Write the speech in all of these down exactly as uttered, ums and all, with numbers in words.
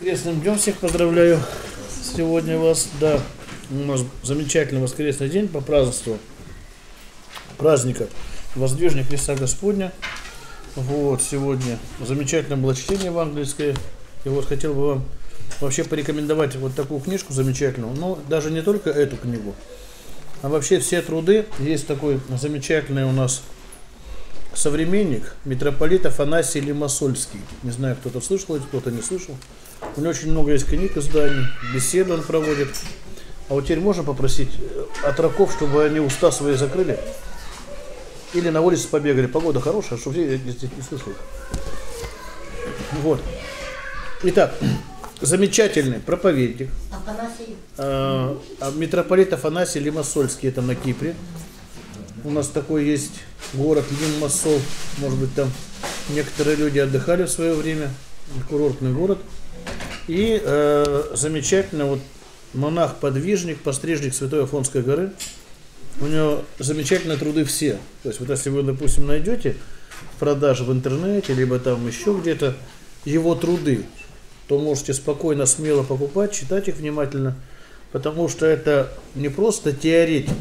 Воскресным днем всех поздравляю. Сегодня вас, да, у нас замечательный воскресный день по празднеству праздника Воздвижения Христа Господня. Вот, сегодня замечательное было чтение евангельское. И вот хотел бы вам вообще порекомендовать вот такую книжку замечательную. Но даже не только эту книгу, а вообще все труды. Есть такой замечательный у нас современник, митрополит Афанасий Лимассольский. Не знаю, кто-то слышал, кто-то не слышал. У него очень много есть книг, изданий, беседы он проводит. А вот теперь можно попросить отроков, чтобы они уста свои закрыли? Или на улице побегали. Погода хорошая, чтобы все здесь не слышали. Вот. Итак, замечательный проповедник. Афанасий. А, митрополит Афанасий Лимассольский, это на Кипре. У нас такой есть город Лимассол. Может быть, там некоторые люди отдыхали в свое время. Курортный город. И э, замечательно вот монах-подвижник, пострижник Святой Афонской горы. У него замечательные труды все. То есть вот если вы, допустим, найдете в продаже в интернете, либо там еще где-то его труды, то можете спокойно, смело покупать, читать их внимательно, потому что это не просто теоретик,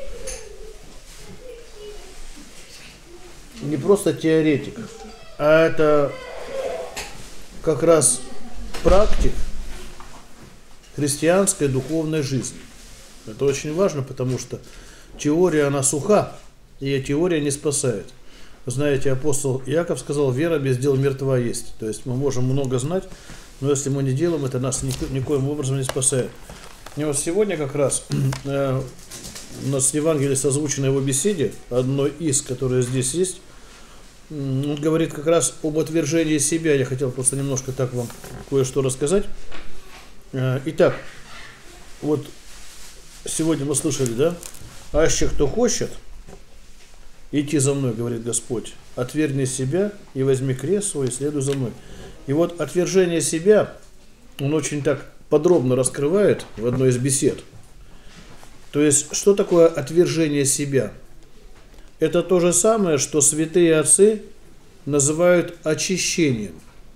не просто теоретик, а это как раз практик христианской духовной жизни. Это очень важно, потому что теория, она суха, и теория не спасает. Вы знаете, апостол Яков сказал: вера без дел мертва есть. То есть мы можем много знать, но если мы не делаем, это нас нико, никоим образом не спасает. И вот сегодня как раз э, у нас в Евангелии созвучена его беседе, одной из, которая здесь есть. Он говорит как раз об отвержении себя. Я хотел просто немножко так вам кое-что рассказать. Итак, вот сегодня мы слышали, да? «Аще кто хочет идти за мной, говорит Господь, отвергни себя и возьми крест свой и следуй за мной». И вот отвержение себя он очень так подробно раскрывает в одной из бесед. То есть, что такое отвержение себя? Это то же самое, что святые отцы называют очищением,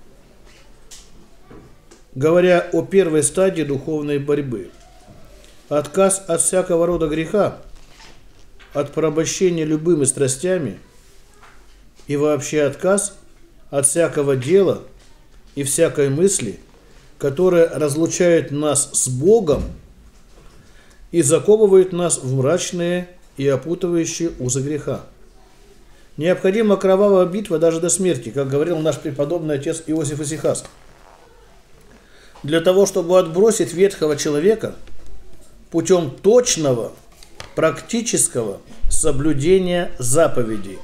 говоря о первой стадии духовной борьбы. Отказ от всякого рода греха, от порабощения любыми страстями и вообще отказ от всякого дела и всякой мысли, которая разлучает нас с Богом и заковывает нас в мрачные и опутывающие узы греха. Необходима кровавая битва даже до смерти, как говорил наш преподобный отец Иосиф Исихас, для того, чтобы отбросить ветхого человека путем точного, практического соблюдения заповедей,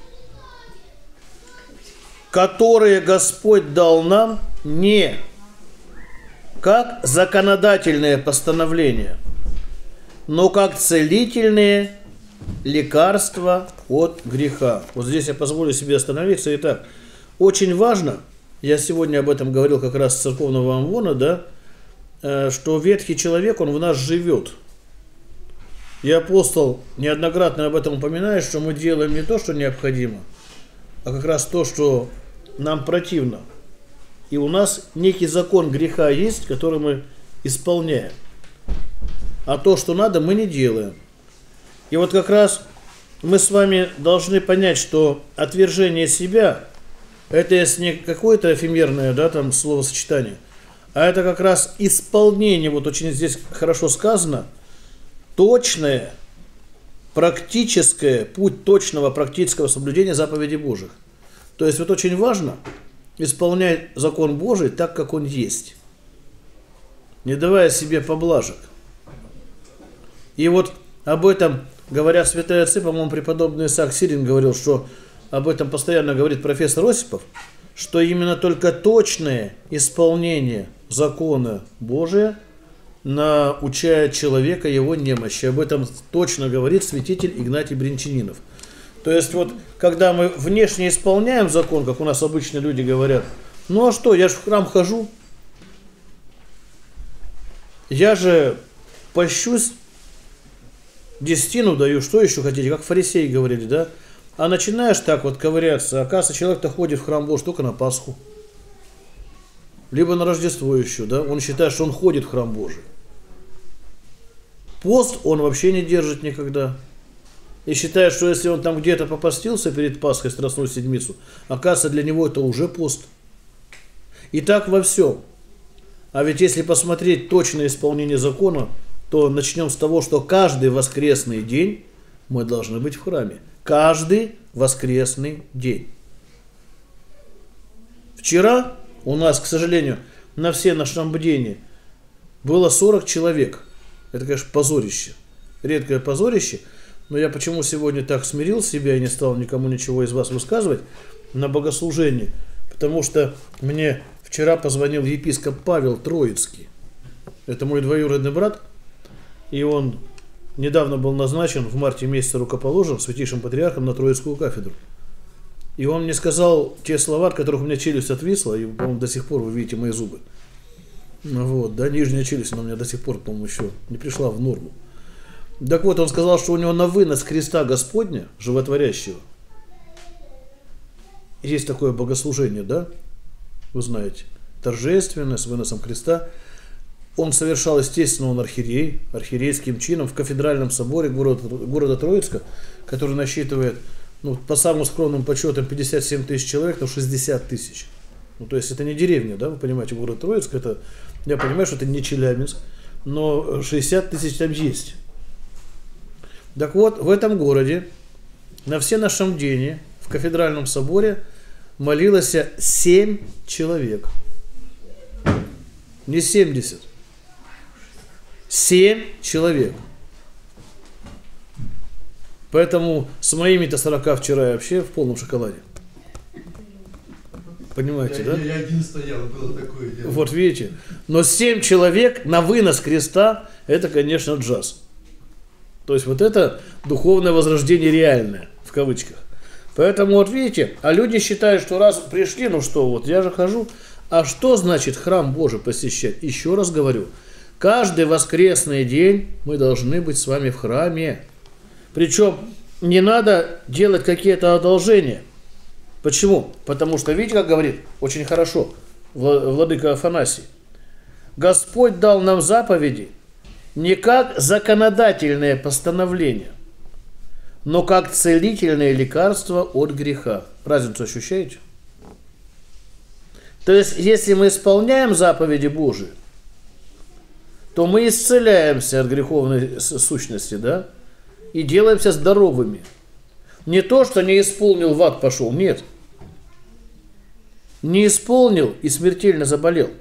которые Господь дал нам не как законодательные постановления, но как целительные лекарства от греха. Вот здесь я позволю себе остановиться. Итак, очень важно, я сегодня об этом говорил как раз с церковного амвона, да, что ветхий человек, он в нас живет. И апостол неоднократно об этом упоминает, что мы делаем не то, что необходимо, а как раз то, что нам противно. И у нас некий закон греха есть, который мы исполняем. А то, что надо, мы не делаем. И вот как раз мы с вами должны понять, что отвержение себя – это не какое-то эфемерное, да, там, словосочетание, а это как раз исполнение, вот очень здесь хорошо сказано, точное, практическое, путь точного практического соблюдения заповедей Божьих. То есть вот очень важно исполнять закон Божий так, как он есть, не давая себе поблажек. И вот об этом говорят святые отцы, по-моему, преподобный Исаак Сирин говорил, что об этом постоянно говорит профессор Осипов, что именно только точное исполнение закона Божия научает человека его немощи. Об этом точно говорит святитель Игнатий Бринчанинов. То есть вот, когда мы внешне исполняем закон, как у нас обычно люди говорят, ну а что, я же в храм хожу, я же пощусь, десятину даю, что еще хотите, как фарисеи говорили, да? А начинаешь так вот ковыряться, оказывается, человек-то ходит в храм Божий только на Пасху. либо на Рождество еще, да, он считает, что он ходит в храм Божий. Пост он вообще не держит никогда. И считает, что если он там где-то попостился перед Пасхой, Страстную Седмицу, оказывается, для него это уже пост. И так во всем. А ведь если посмотреть точное исполнение закона, то начнем с того, что каждый воскресный день мы должны быть в храме. Каждый воскресный день. Вчера у нас, к сожалению, на все нашем бдении было сорок человек. Это, конечно, позорище. Редкое позорище. Но я почему сегодня так смирил себя и не стал никому ничего из вас высказывать на богослужении? Потому что мне вчера позвонил епископ Павел Троицкий. Это мой двоюродный брат. И он недавно был назначен, в марте месяце рукоположен святейшим патриархом на Троицкую кафедру. И он мне сказал те слова, от которых у меня челюсть отвисла, и, по-моему, до сих пор вы видите мои зубы. Ну вот, да, нижняя челюсть, она у меня до сих пор, по-моему, еще не пришла в норму. Так вот, он сказал, что у него на вынос креста Господня, животворящего, есть такое богослужение, да, вы знаете, торжественное, с выносом креста. Он совершал, естественно, он архиерей, архиерейским чином в кафедральном соборе города, города Троицка, который насчитывает, ну, по самым скромным подсчетам, пятьдесят семь тысяч человек, но шестьдесят тысяч. Ну, то есть это не деревня, да, вы понимаете, город Троицк, это, я понимаю, что это не Челябинск, но шестьдесят тысяч там есть. Так вот, в этом городе на всеношем бдении в кафедральном соборе молилось семь человек. Не семьдесят. Семь человек. Поэтому с моими-то сорока вчера я вообще в полном шоколаде. Понимаете, я, да? Я один стоял, было такое дело. Вот видите. Но семь человек на вынос креста, это, конечно, джаз. То есть вот это духовное возрождение реальное, в кавычках. Поэтому вот видите, а люди считают, что раз пришли, ну что, вот я же хожу. А что значит храм Божий посещать? Еще раз говорю, каждый воскресный день мы должны быть с вами в храме. Причем не надо делать какие-то одолжения. Почему? Потому что, видите, как говорит, очень хорошо владыка Афанасий. Господь дал нам заповеди не как законодательное постановление, но как целительное лекарство от греха. Разницу ощущаете? То есть, если мы исполняем заповеди Божии, то мы исцеляемся от греховной сущности, да? И делаемся здоровыми. Не то, что не исполнил, в ад пошел, нет. Не исполнил и смертельно заболел.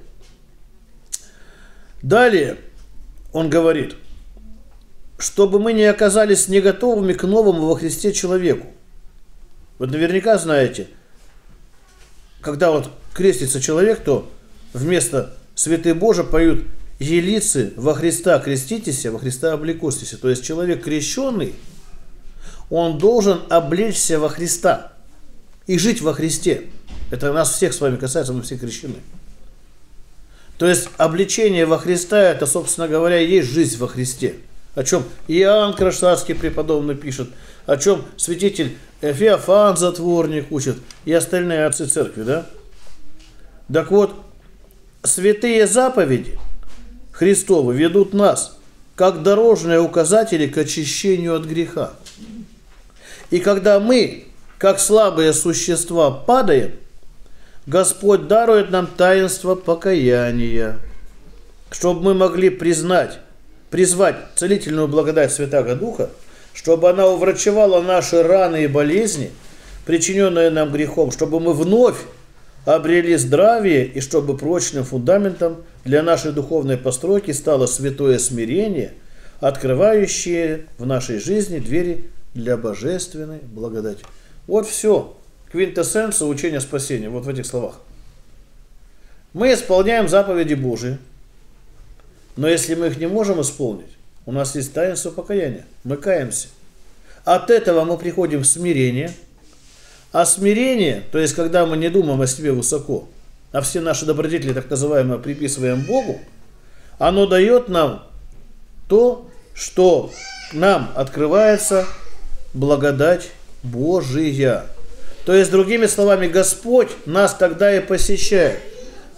Далее он говорит, чтобы мы не оказались не готовыми к новому во Христе человеку. Вы наверняка знаете, когда вот крестится человек, то вместо святых Божий поют елицы во Христа креститесь, во Христа облекостись. То есть человек крещенный, он должен облечься во Христа и жить во Христе. Это нас всех с вами касается, мы все крещены. То есть облечение во Христа, это, собственно говоря, и есть жизнь во Христе. О чем Иоанн Кронштадтский преподобный пишет, о чем святитель Феофан Затворник учит и остальные отцы церкви, да? Так вот, святые заповеди Христовы ведут нас, как дорожные указатели к очищению от греха. И когда мы, как слабые существа, падаем, Господь дарует нам таинство покаяния, чтобы мы могли признать, призвать целительную благодать Святаго Духа, чтобы она уврачевала наши раны и болезни, причиненные нам грехом, чтобы мы вновь обрели здравие и чтобы прочным фундаментом для нашей духовной постройки стало святое смирение, открывающее в нашей жизни двери для божественной благодати. Вот все. Квинтэссенция учения спасения. Вот в этих словах. Мы исполняем заповеди Божии, но если мы их не можем исполнить, у нас есть таинство покаяния. Мы каемся. От этого мы приходим в смирение. А смирение, то есть когда мы не думаем о себе высоко, а все наши добродетели, так называемые, приписываем Богу, оно дает нам то, что нам открывается благодать Божия. То есть, другими словами, Господь нас тогда и посещает.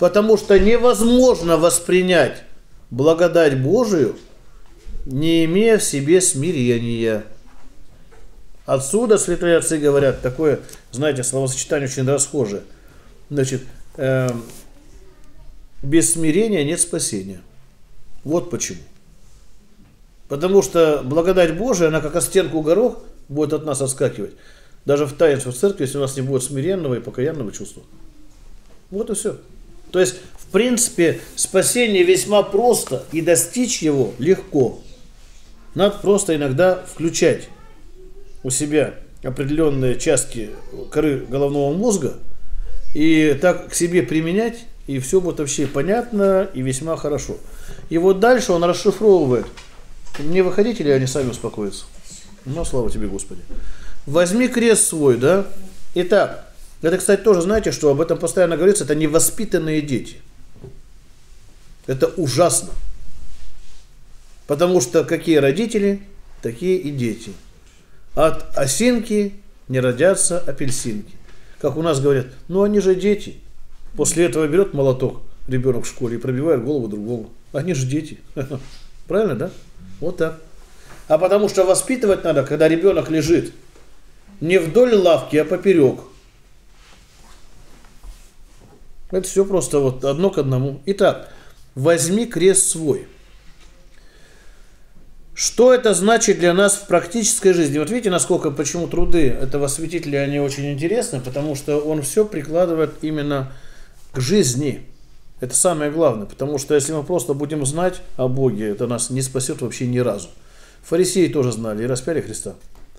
Потому что невозможно воспринять благодать Божию, не имея в себе смирения. Отсюда святые отцы говорят такое, знаете, словосочетание очень расхожее. Значит, э, без смирения нет спасения. Вот почему. Потому что благодать Божия, она как о стенку горох будет от нас отскакивать. Даже в таинстве в церкви, если у нас не будет смиренного и покаянного чувства. Вот и все. То есть, в принципе, спасение весьма просто, и достичь его легко. Надо просто иногда включать у себя определенные части коры головного мозга и так к себе применять, и все будет вообще понятно и весьма хорошо. И вот дальше он расшифровывает. Не выходите ли они сами успокоятся? Ну, слава тебе, Господи. Возьми крест свой, да? Итак, это, кстати, тоже, знаете, что об этом постоянно говорится, это невоспитанные дети. Это ужасно. Потому что какие родители, такие и дети. От осинки не родятся апельсинки. Как у нас говорят, ну они же дети. После этого берет молоток ребенок в школе и пробивает голову другому. Они же дети. Правильно, да? Вот так. А потому что воспитывать надо, когда ребенок лежит не вдоль лавки, а поперек. Это все просто вот одно к одному. Итак, возьми крест свой. Что это значит для нас в практической жизни? Вот видите, насколько, почему труды этого святителя, они очень интересны, потому что он все прикладывает именно к жизни. Это самое главное, потому что если мы просто будем знать о Боге, это нас не спасет вообще ни разу. Фарисеи тоже знали и распяли Христа.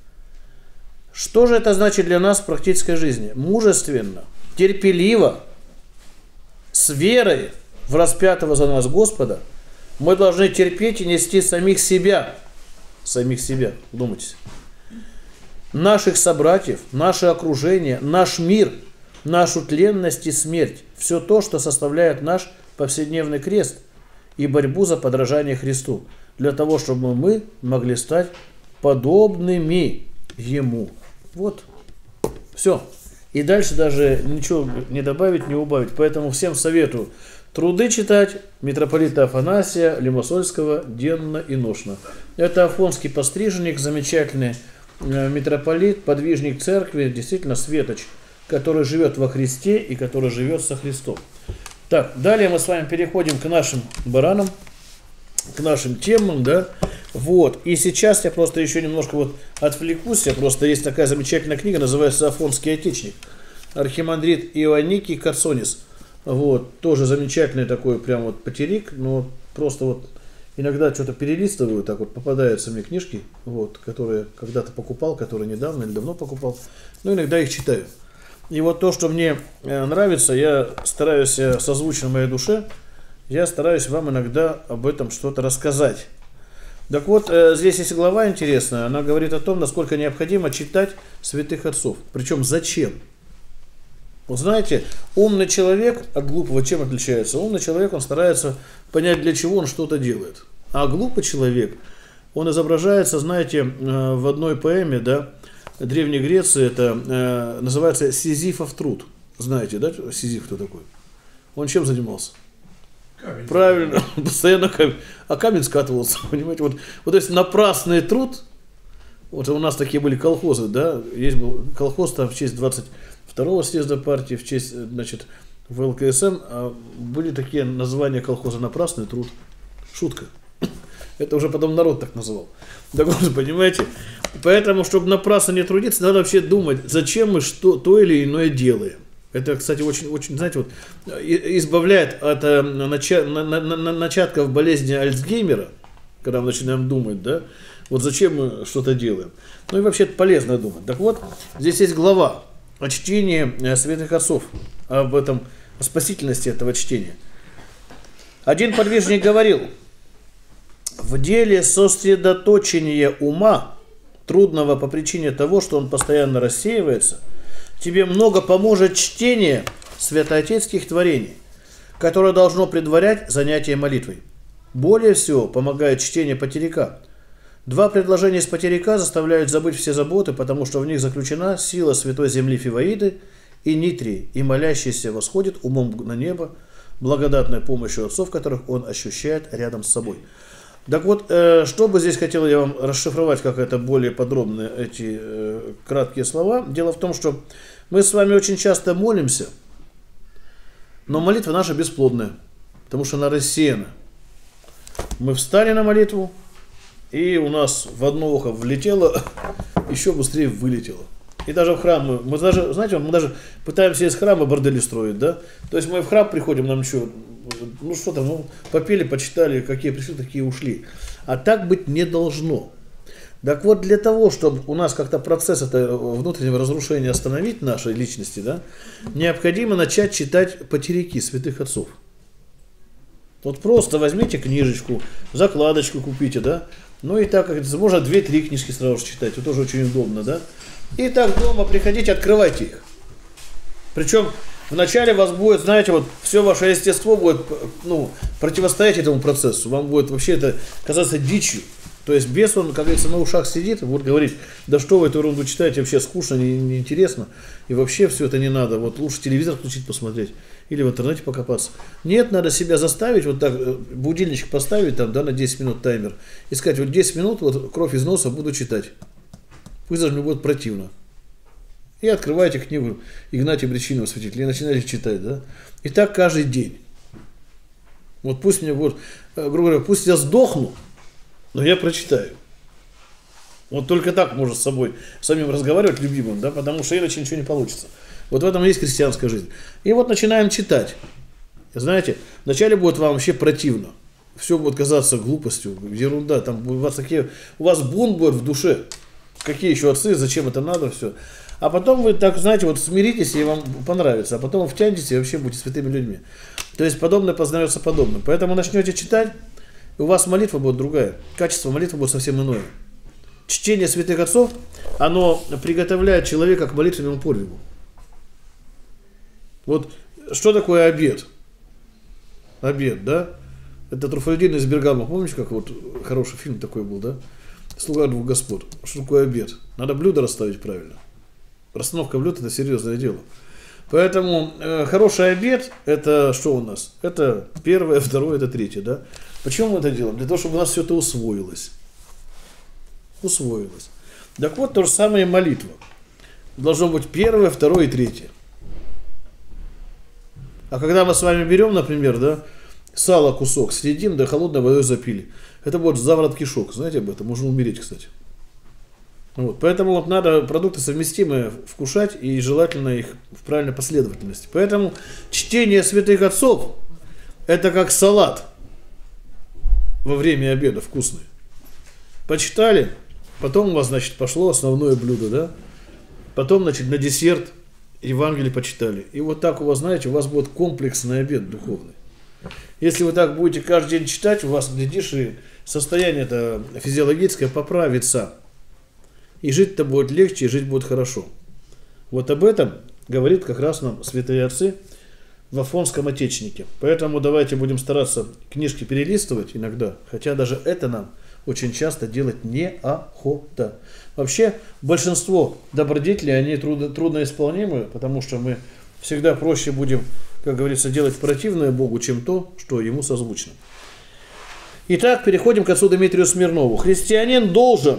Что же это значит для нас в практической жизни? Мужественно, терпеливо, с верой в распятого за нас Господа, мы должны терпеть и нести самих себя, самих себя, вдумайтесь, наших собратьев, наше окружение, наш мир, нашу тленность и смерть, все то, что составляет наш повседневный крест и борьбу за подражание Христу, для того, чтобы мы могли стать подобными Ему. Вот, все. И дальше даже ничего не добавить, не убавить. Поэтому всем советую труды читать митрополита Афанасия Лимассольского денно и ношно. Это афонский постриженник, замечательный митрополит, подвижник церкви, действительно светоч, который живет во Христе и который живет со Христом. Так, далее мы с вами переходим к нашим баранам, к нашим темам, да. Вот, и сейчас я просто еще немножко вот отвлекусь, я просто есть такая замечательная книга, называется «Афонский отечник», архимандрит Ионикий Кацонис. Вот, тоже замечательный такой прям вот потерик, но просто вот иногда что-то перелистываю, так вот попадаются мне книжки, вот, которые когда-то покупал, которые недавно или давно покупал, но иногда их читаю. И вот то, что мне нравится, я стараюсь созвучно моей душе, я стараюсь вам иногда об этом что-то рассказать. Так вот, здесь есть глава интересная, она говорит о том, насколько необходимо читать святых отцов. Причем зачем? Вот знаете, умный человек от глупого чем отличается? Умный человек, он старается понять, для чего он что-то делает. А глупый человек, он изображается, знаете, в одной поэме, да, Древней Греции, это называется «Сизифов труд». Знаете, да, Сизиф кто такой? Он чем занимался? Камень. Правильно, постоянно камень. А камень скатывался, понимаете? Вот, вот если напрасный труд, вот у нас такие были колхозы, да, есть был колхоз там в честь двадцать второго съезда партии, в честь, значит, в эл ка эс эм, а были такие названия колхоза «Напрасный труд». Шутка. Это уже потом народ так называл. Так вот, понимаете? Поэтому, чтобы напрасно не трудиться, надо вообще думать, зачем мы что, то или иное делаем. Это, кстати, очень, очень, знаете, вот, избавляет от э, нача, на, на, на, начатков болезни Альцгеймера, когда мы начинаем думать, да, вот зачем мы что-то делаем. Ну и вообще это полезно думать. Так вот, здесь есть глава о чтении святых отцов, об этом, о спасительности этого чтения. Один подвижник говорил: в деле сосредоточения ума, трудного по причине того, что он постоянно рассеивается, тебе много поможет чтение святоотеческих творений, которое должно предварять занятие молитвой. Более всего помогает чтение потеряка. Два предложения из потеряка заставляют забыть все заботы, потому что в них заключена сила святой земли Фиваиды и Нитрии, и молящийся восходит умом на небо, благодатной помощью отцов, которых он ощущает рядом с собой. Так вот, э, что бы здесь хотел я вам расшифровать, как это более подробно, эти э, краткие слова. Дело в том, что мы с вами очень часто молимся, но молитва наша бесплодная, потому что она рассеяна. Мы встали на молитву, и у нас в одно ухо влетело, еще быстрее вылетело. И даже в храм, мы, мы даже, знаете, мы даже пытаемся из храма бордели строить, да? То есть мы в храм приходим, нам что, ну что там, ну, попели, почитали, какие пришли, такие ушли. А так быть не должно. Так вот, для того, чтобы у нас как-то процесс это внутреннего разрушения остановить нашей личности, да, необходимо начать читать потеряки святых отцов. Вот просто возьмите книжечку, закладочку купите, да, ну и так, можно две-три книжки сразу же читать, это тоже очень удобно, да. И так дома приходите, открывайте их. Причем вначале вас будет, знаете, вот все ваше естество будет, ну, противостоять этому процессу. Вам будет вообще это казаться дичью. То есть бес, он, как говорится, на ушах сидит, вот говорит, да что вы эту ерунду читаете, вообще скучно, неинтересно, не и вообще все это не надо. Вот лучше телевизор включить, посмотреть, или в интернете покопаться. Нет, надо себя заставить, вот так, будильничек поставить, там, да, на десять минут таймер, и сказать, вот десять минут, вот кровь из носа буду читать. Пусть даже мне будет противно. И открываете книгу Игнатия Бричинова святителя и начинаете читать, да. И так каждый день. Вот пусть мне вот, грубо говоря, пусть я сдохну, но я прочитаю. Вот только так можно с собой самим разговаривать, любимым, да, потому что иначе ничего не получится. Вот в этом и есть христианская жизнь. И вот начинаем читать. Знаете, вначале будет вам вообще противно. Все будет казаться глупостью, ерунда. Там у вас такие, у вас бунт будет в душе. Какие еще отцы, зачем это надо, все. А потом вы так, знаете, вот смиритесь, и вам понравится. А потом вы втянетесь, и вообще будете святыми людьми. То есть подобное познается подобным. Поэтому начнете читать, и у вас молитва будет другая. Качество молитвы будет совсем иное. Чтение святых отцов, оно приготовляет человека к молитвенному подвигу. Вот что такое обет? Обет, да? Это Труфальдин из Бергама. Помните, как вот хороший фильм такой был, да? «Слуга двух господ». Что такое обет? Надо блюдо расставить правильно. Расстановка блюд – это серьезное дело. Поэтому э, хороший обед – это что у нас? Это первое, второе, это третье, да? Почему мы это делаем? Для того, чтобы у нас все это усвоилось. Усвоилось. Так вот, то же самое и молитва. Должно быть первое, второе и третье. А когда мы с вами берем, например, да, сало кусок, съедим, да холодной водой запили. Это будет заворот кишок. Знаете об этом? Можно умереть, кстати. Вот. Поэтому вот надо продукты совместимые вкушать и желательно их в правильной последовательности. Поэтому чтение святых отцов это как салат во время обеда вкусный. Почитали, потом у вас, значит, пошло основное блюдо, да? Потом, значит, на десерт Евангелие почитали. И вот так у вас, знаете, у вас будет комплексный обед духовный. Если вы так будете каждый день читать, у вас, глядишь, и состояние это физиологическое поправится. И жить-то будет легче, и жить будет хорошо. Вот об этом говорит как раз нам святые отцы в Афонском Отечнике. Поэтому давайте будем стараться книжки перелистывать иногда, хотя даже это нам очень часто делать неохота. Вообще, большинство добродетелей, они трудно, трудноисполнимы, потому что мы всегда проще будем, как говорится, делать противное Богу, чем то, что Ему созвучно. Итак, переходим к отцу Дмитрию Смирнову. Христианин должен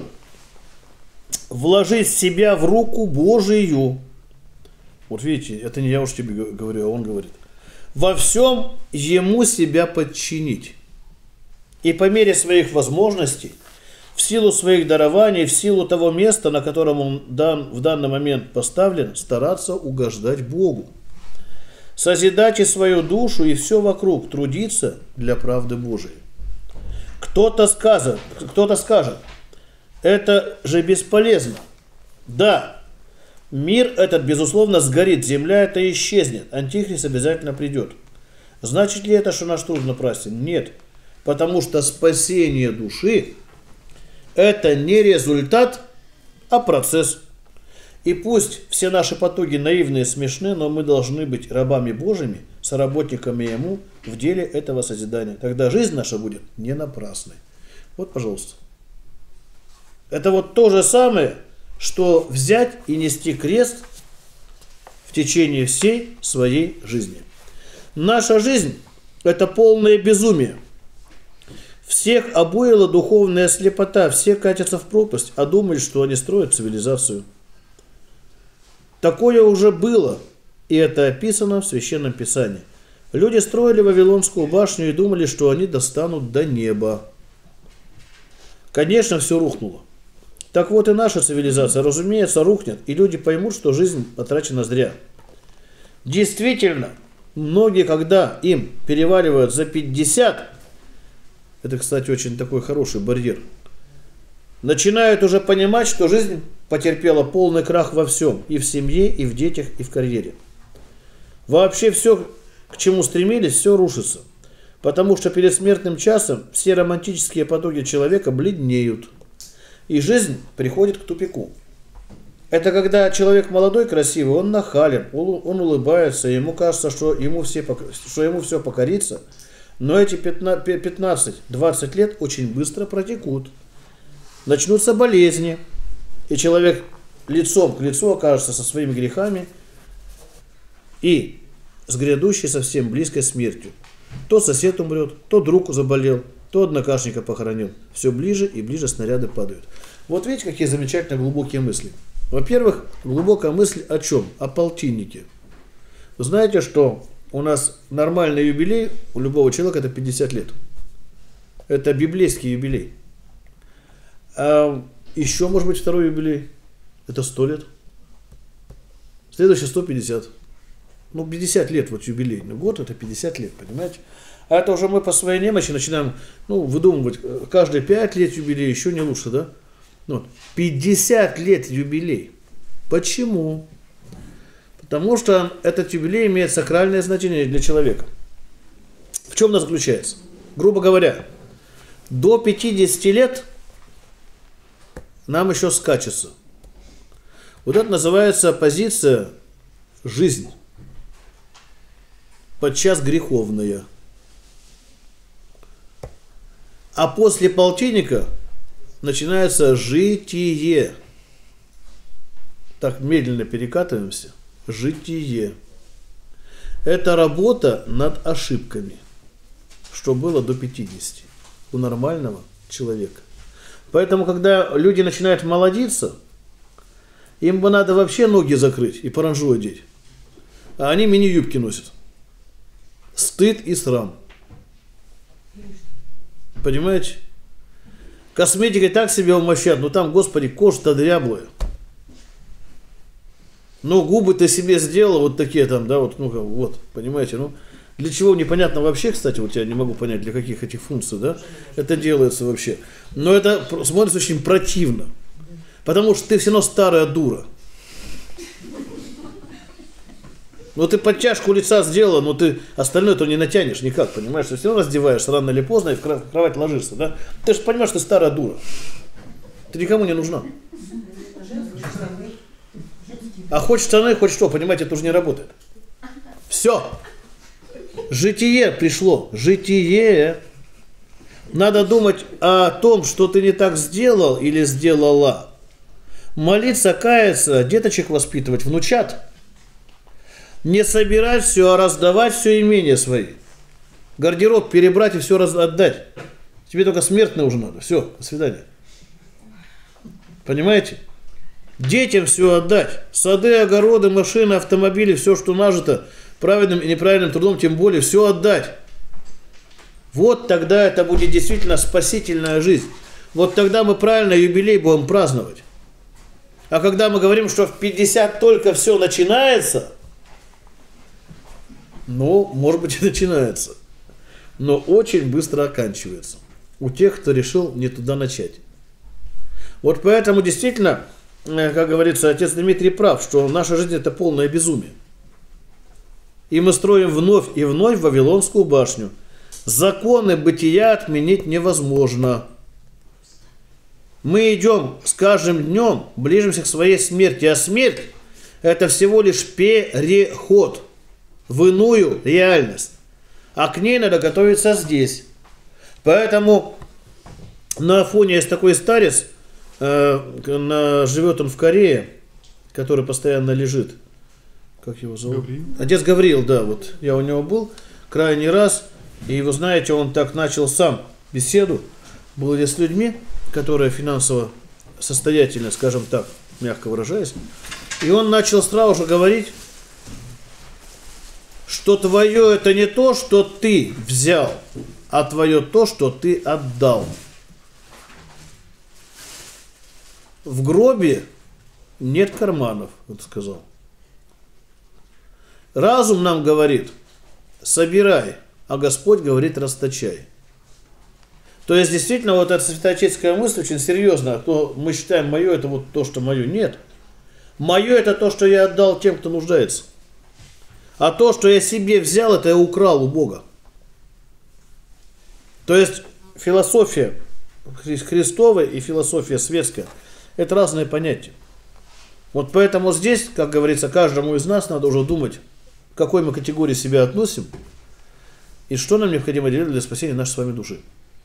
вложить себя в руку Божию. Вот видите, это не я уж тебе говорю, а он говорит. Во всем ему себя подчинить. И по мере своих возможностей, в силу своих дарований, в силу того места, на котором он дан, в данный момент поставлен, стараться угождать Богу. Созидать и свою душу, и все вокруг, трудиться для правды Божией. Кто-то скажет, кто-то скажет, это же бесполезно. Да, мир этот, безусловно, сгорит, земля эта исчезнет, антихрист обязательно придет. Значит ли это, что наш труд напрасен? Нет, потому что спасение души – это не результат, а процесс. И пусть все наши потуги наивные и смешны, но мы должны быть рабами Божьими, соработниками Ему в деле этого созидания. Тогда жизнь наша будет не напрасной. Вот, пожалуйста. Это вот то же самое, что взять и нести крест в течение всей своей жизни. Наша жизнь Это полное безумие. Всех обуяла духовная слепота, все катятся в пропасть, а думают, что они строят цивилизацию. Такое уже было, и это описано в Священном Писании. Люди строили Вавилонскую башню и думали, что они достанут до неба. Конечно, все рухнуло. Так вот и наша цивилизация, разумеется, рухнет, и люди поймут, что жизнь потрачена зря. Действительно, многие, когда им переваливают за пятьдесят, это, кстати, очень такой хороший барьер, начинают уже понимать, что жизнь потерпела полный крах во всем, и в семье, и в детях, и в карьере. Вообще все, к чему стремились, все рушится. Потому что перед смертным часом все романтические потуги человека бледнеют. И жизнь приходит к тупику. Это когда человек молодой, красивый, он нахален, он улыбается, ему кажется, что ему, все, что ему все покорится. Но эти пятнадцать-двадцать лет очень быстро протекут. Начнутся болезни. И человек лицом к лицу окажется со своими грехами и с грядущей совсем близкой смертью. То сосед умрет, то друг заболел, то однокашника похоронил. Все ближе и ближе снаряды падают. Вот видите, какие замечательные глубокие мысли. Во-первых, глубокая мысль о чем? О полтиннике. Вы знаете, что у нас нормальный юбилей у любого человека это пятьдесят лет. Это библейский юбилей. А еще может быть второй юбилей. Это сто лет. Следующий сто пятьдесят. Ну, пятьдесят лет вот юбилейный год, это пятьдесят лет, понимаете? А это уже мы по своей немощи начинаем, ну, выдумывать, каждые пять лет юбилей, еще не лучше, да? Ну, пятьдесят лет юбилей. Почему? Потому что этот юбилей имеет сакральное значение для человека. В чем оно заключается? Грубо говоря, до пятидесяти лет нам еще скачется. Вот это называется позиция «жизнь». Подчас греховная. А после полтинника начинается житие. Так медленно перекатываемся. Житие. Это работа над ошибками, что было до пятидесяти у нормального человека. Поэтому, когда люди начинают молодиться, им бы надо вообще ноги закрыть и паранжу одеть. А они мини-юбки носят. Стыд и срам. Понимаете? Косметикой так себя умощат, ну там, господи, кожа-то дряблая. Ну, губы ты себе сделала вот такие там, да, вот, ну, вот, понимаете, ну, для чего непонятно вообще, кстати, вот я не могу понять, для каких этих функций, да, это делается вообще. Но это смотрится очень противно, потому что ты все равно старая дура. Ну, ты подтяжку лица сделала, но ты остальное-то не натянешь никак, понимаешь? Ты все равно раздеваешься рано или поздно и в кровать ложишься, да? Ты же понимаешь, что ты старая дура. Ты никому не нужна. А хочешь штаны, хочешь что, понимаете, это уже не работает. Все. Житие пришло. Житие. Надо думать о том, что ты не так сделал или сделала. Молиться, каяться, деточек воспитывать, внучат. Не собирать все, а раздавать все имения свои. Гардероб перебрать и все отдать. Тебе только смертно уже надо. Все, до свидания. Понимаете? Детям все отдать. Сады, огороды, машины, автомобили, все, что нажито правильным и неправильным трудом, тем более все отдать. Вот тогда это будет действительно спасительная жизнь. Вот тогда мы правильно юбилей будем праздновать. А когда мы говорим, что в пятьдесят только все начинается, ну, может быть, и начинается, но очень быстро оканчивается у тех, кто решил не туда начать. Вот поэтому действительно, как говорится, отец Дмитрий прав, что наша жизнь это полное безумие. И мы строим вновь и вновь Вавилонскую башню. Законы бытия отменить невозможно. Мы идем с каждым днем, ближимся к своей смерти, а смерть это всего лишь переход в иную реальность. А к ней надо готовиться здесь. Поэтому на Афоне есть такой старец, э, на, живет он в Корее, который постоянно лежит. Как его зовут? Гавриил. Отец Гавриил, да, вот я у него был крайний раз. И вы знаете, он так начал сам беседу, был ли с людьми, которые финансово состоятельны, скажем так, мягко выражаясь. И он начал сразу же говорить, что твое это не то, что ты взял, а твое то, что ты отдал. В гробе нет карманов, он сказал. Разум нам говорит, собирай, а Господь говорит, расточай. То есть, действительно, вот эта святоотеческая мысль очень серьезная. То мы считаем, мое это вот то, что мое. Нет. Мое это то, что я отдал тем, кто нуждается. А то, что я себе взял, это я украл у Бога. То есть, философия Христовая и философия светская – это разные понятия. Вот поэтому здесь, как говорится, каждому из нас надо уже думать, к какой мы категории себя относим и что нам необходимо делать для спасения нашей с вами души.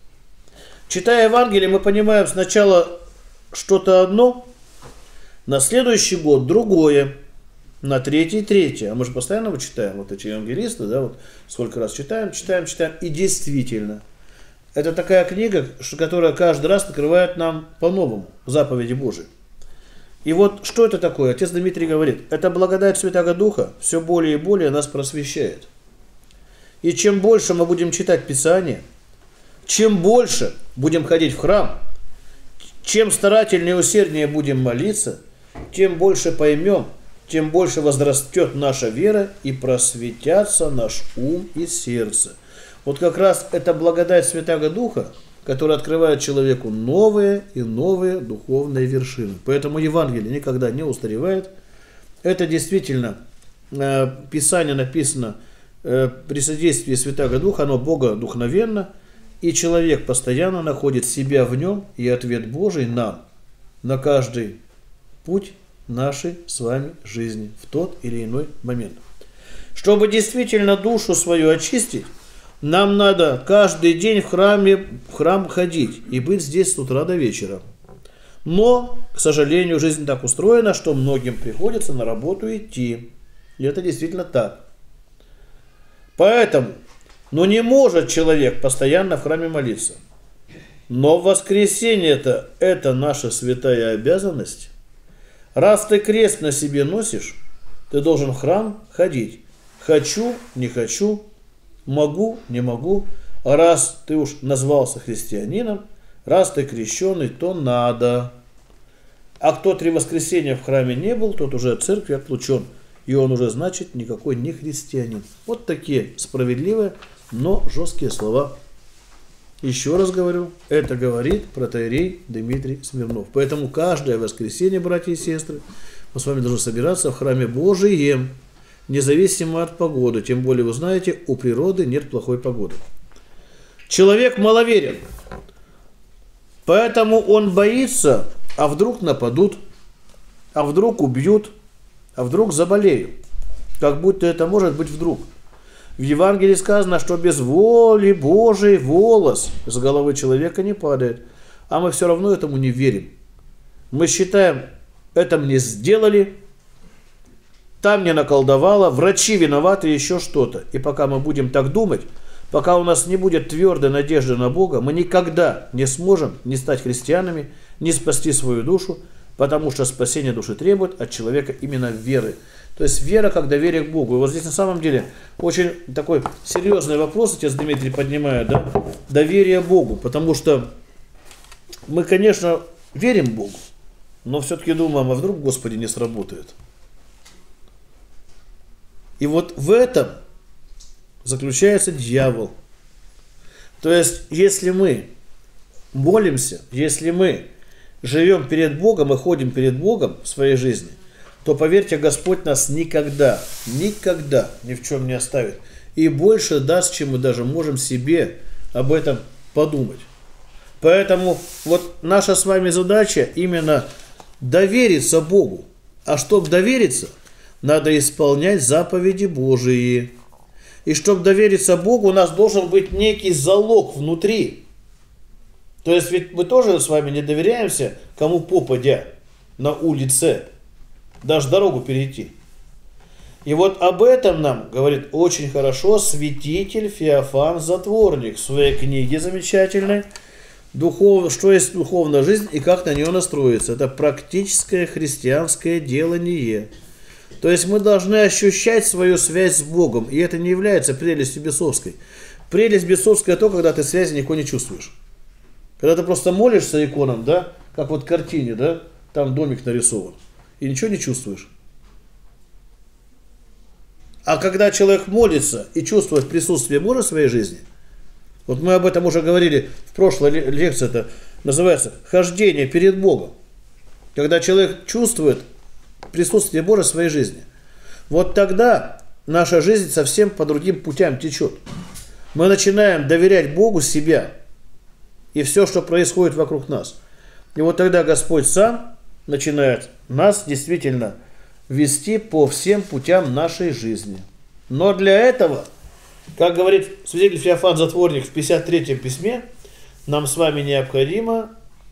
Читая Евангелие, мы понимаем сначала что-то одно, на следующий год другое, на третий третье. А мы же постоянно вот читаем, вот эти евангелисты, да, вот сколько раз читаем, читаем, читаем. И действительно, это такая книга, которая каждый раз открывает нам по-новому заповеди Божии. И вот что это такое? Отец Дмитрий говорит, это благодать Святаго Духа все более и более нас просвещает. И чем больше мы будем читать Писание, чем больше будем ходить в храм, чем старательнее и усерднее будем молиться, тем больше поймем, тем больше возрастет наша вера и просветятся наш ум и сердце. Вот как раз это благодать Святаго Духа, которая открывает человеку новые и новые духовные вершины. Поэтому Евангелие никогда не устаревает. Это действительно э, Писание написано э, при содействии Святаго Духа, оно Бога духновенно, и человек постоянно находит себя в нем и ответ Божий нам на каждый путь нашей с вами жизни в тот или иной момент. Чтобы действительно душу свою очистить, нам надо каждый день в храме, в храм ходить и быть здесь с утра до вечера. Но, к сожалению, жизнь так устроена, что многим приходится на работу идти. И это действительно так. Поэтому, ну не может человек постоянно в храме молиться. Но в воскресенье-то это наша святая обязанность. Раз ты крест на себе носишь, ты должен в храм ходить. Хочу, не хочу, могу, не могу. А раз ты уж назвался христианином, раз ты крещеный, то надо. А кто три воскресенья в храме не был, тот уже от церкви отлучен. И он уже, значит, никакой не христианин. Вот такие справедливые, но жесткие слова. Еще раз говорю, это говорит протоиерей Дмитрий Смирнов. Поэтому каждое воскресенье, братья и сестры, мы с вами должны собираться в храме Божием, независимо от погоды. Тем более, вы знаете, у природы нет плохой погоды. Человек маловерен, поэтому он боится, а вдруг нападут, а вдруг убьют, а вдруг заболеют. Как будто это может быть вдруг. В Евангелии сказано, что без воли Божией волос с головы человека не падает. А мы все равно этому не верим. Мы считаем, это мне сделали, там мне наколдовало, врачи виноваты, еще что-то. И пока мы будем так думать, пока у нас не будет твердой надежды на Бога, мы никогда не сможем не стать христианами, не спасти свою душу, потому что спасение души требует от человека именно веры. То есть вера как доверие к Богу. И вот здесь на самом деле очень такой серьезный вопрос отец Дмитрий поднимает, да? Доверие Богу. Потому что мы, конечно, верим Богу, но все-таки думаем, а вдруг, Господи, не сработает. И вот в этом заключается дьявол. То есть, если мы молимся, если мы живем перед Богом и ходим перед Богом в своей жизни, то, поверьте, Господь нас никогда, никогда ни в чем не оставит. И больше даст, чем мы даже можем себе об этом подумать. Поэтому вот наша с вами задача именно довериться Богу. А чтобы довериться, надо исполнять заповеди Божии. И чтобы довериться Богу, у нас должен быть некий залог внутри. То есть ведь мы тоже с вами не доверяемся кому попадя на улице. Даже дорогу перейти. И вот об этом нам говорит очень хорошо святитель Феофан Затворник в своей книге замечательной «Духов... «Что есть духовная жизнь и как на нее настроиться». Это практическое христианское делание. То есть мы должны ощущать свою связь с Богом, и это не является прелестью бесовской. Прелесть бесовская то, когда ты связи никакой не чувствуешь. Когда ты просто молишься иконам, да, как вот в картине, да, там домик нарисован, и ничего не чувствуешь. А когда человек молится и чувствует присутствие Бога в своей жизни, вот мы об этом уже говорили в прошлой лекции, это называется хождение перед Богом. Когда человек чувствует присутствие Бога в своей жизни, вот тогда наша жизнь совсем по другим путям течет. Мы начинаем доверять Богу себя и все, что происходит вокруг нас. И вот тогда Господь сам начинает нас действительно вести по всем путям нашей жизни. Но для этого, как говорит святитель Феофан Затворник в пятьдесят третьем письме, нам с вами необходимо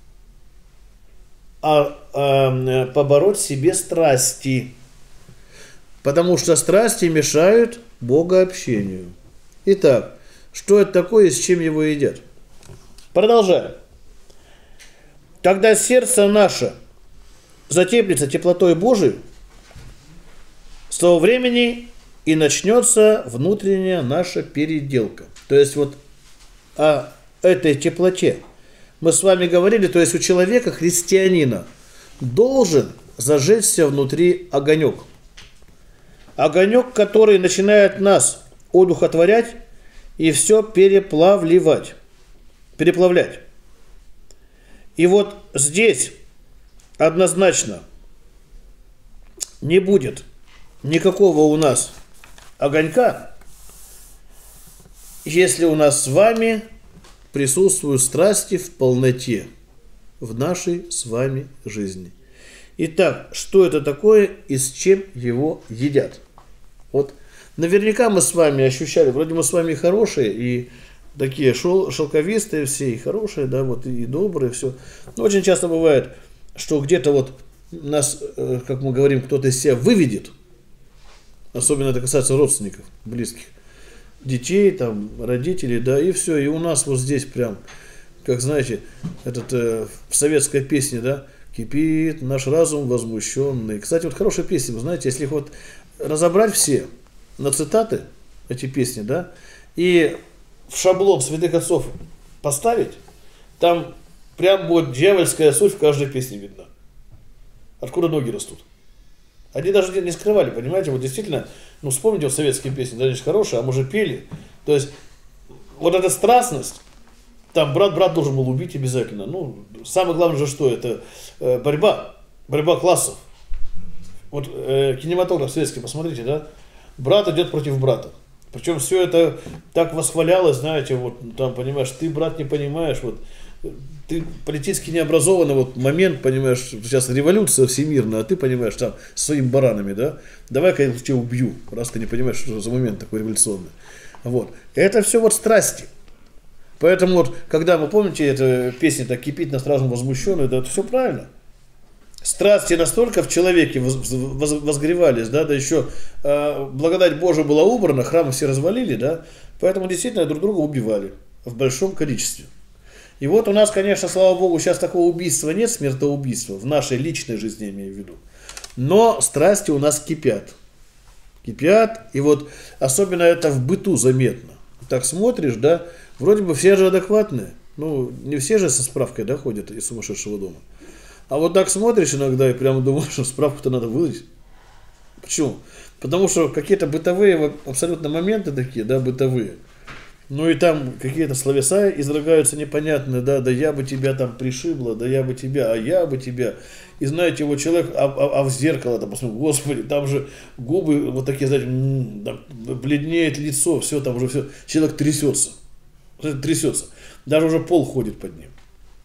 а, а, побороть в себе страсти. Потому что страсти мешают богообщению. Итак, что это такое и с чем его едят? Продолжаем. Когда сердце наше затеплится теплотой Божией, с того времени и начнется внутренняя наша переделка. То есть вот о этой теплоте мы с вами говорили, то есть у человека, христианина, должен зажечься внутри огонек. Огонек, который начинает нас одухотворять и все переплавливать. Переплавлять. И вот здесь однозначно не будет никакого у нас огонька, если у нас с вами присутствуют страсти в полноте в нашей с вами жизни. Итак, что это такое и с чем его едят? Вот наверняка мы с вами ощущали, вроде мы с вами хорошие и такие шел, шелковистые все, и хорошие, да, вот и добрые, все. Но очень часто бывает, что где-то вот нас, как мы говорим, кто-то из себя выведет. Особенно это касается родственников, близких. Детей, там, родителей, да, и все. И у нас вот здесь прям, как знаете, этот, э, в советской песне, да, кипит наш разум возмущенный. Кстати, вот хорошая песня, вы знаете, если их вот разобрать все на цитаты, эти песни, да, и в шаблон святых отцов поставить, там прям вот дьявольская суть в каждой песне видна. Откуда ноги растут. Они даже не скрывали, понимаете, вот действительно, ну вспомните вот советские песни, да, они же хорошие, а мы же пели. То есть, вот эта страстность, там брат брат должен был убить обязательно. Ну, самое главное же что, это э, борьба, борьба классов. Вот э, кинематограф советский, посмотрите, да, брат идет против брата. Причем все это так восхвалялось, знаете, вот там, понимаешь, ты, брат, не понимаешь, вот ты политически необразованный, вот момент, понимаешь, сейчас революция всемирная, а ты понимаешь, там, своими баранами, да, давай-ка я тебя убью, раз ты не понимаешь, что за момент такой революционный. Вот. Это все вот страсти. Поэтому вот, когда вы помните, эта песня так кипит на стражем возмущенный, да, это все правильно. Страсти настолько в человеке возгревались, да, да еще э, благодать Божия была убрана, храмы все развалили, да, поэтому действительно друг друга убивали в большом количестве. И вот у нас, конечно, слава Богу, сейчас такого убийства нет, смертоубийства, в нашей личной жизни, я имею в виду. Но страсти у нас кипят. Кипят, и вот особенно это в быту заметно. Так смотришь, да, вроде бы все же адекватные, ну, не все же со справкой, да, ходят из сумасшедшего дома. А вот так смотришь иногда и прямо думаешь, что справку-то надо выдать. Почему? Потому что какие-то бытовые абсолютно моменты такие, да, бытовые. Ну и там какие-то словеса изрыгаются непонятные, да, да я бы тебя там пришибла, да я бы тебя, а я бы тебя. И знаете, вот человек, а, а, а в зеркало, там, посмотрим, господи, там же губы вот такие, знаете, м-м, там, бледнеет лицо, все, там уже все, человек трясется, трясется, даже уже пол ходит под ним.